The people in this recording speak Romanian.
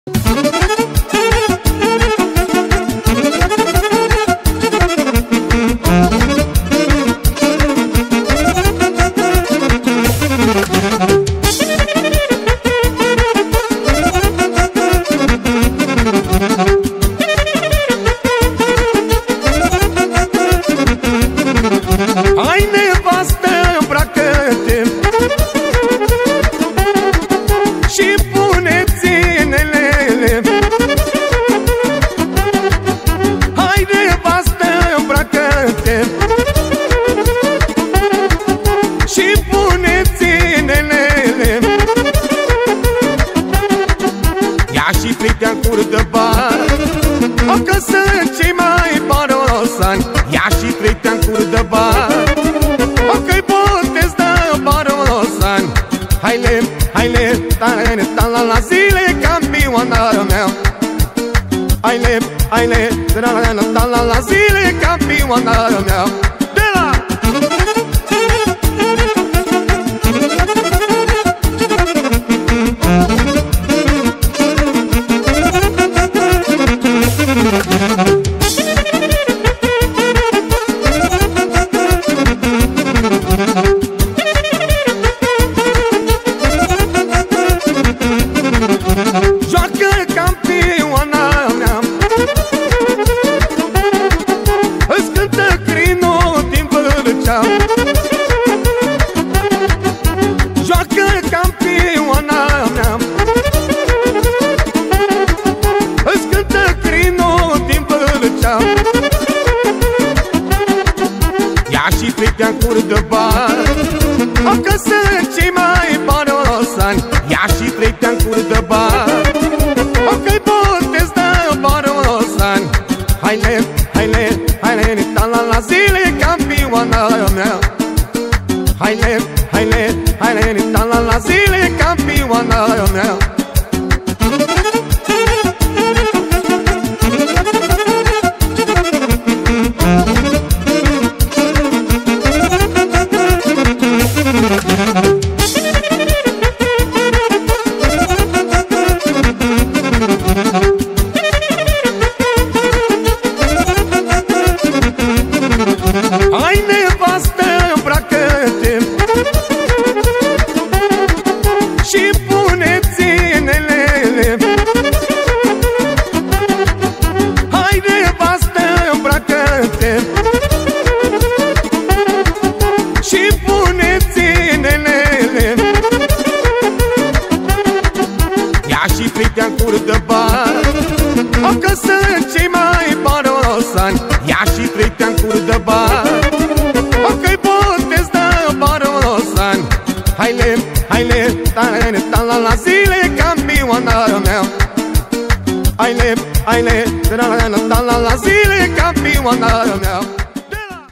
Hai nevastă, îmbracă-te și pune-ți inelele. Hai nevastă, îmbracă-te și pune-ți inelele. Ia și plitea în cur de bar, o că sunt cei mai barosani. Ia și plitea în cur de bar, o că-i botez de barosani. Haile, haile, tare, tala la zile, campioana mea. Haile, haile, tala la zile, campioana mea. De la joacă campioana mea, îți cântă crinul din Vâlcea. Joacă campioana mea, îți cântă crinul din Vâlcea. Ia și plitea în cur de bar, o că sunt cei mai barosani. Ia și plitea în cur de bar, o că-i botez de barosani. Haile, haile, haile, tala la zile, campioana mea. Haile, haile, haile, tala la zile, campioana mea. Hai nevastă, îmbracă-te și pune-ți inelele. Hai nevastă, îmbracă-te și pune-ți inelele. Ia și plitea în cur de bar, o că sunt cei mai barosani. Ia și plitea în cur de bar, o că-i botez de barosani. Haile, haile, tare, tala la zile, campioana mea. Haile, haile, tala la zile, campioana mea.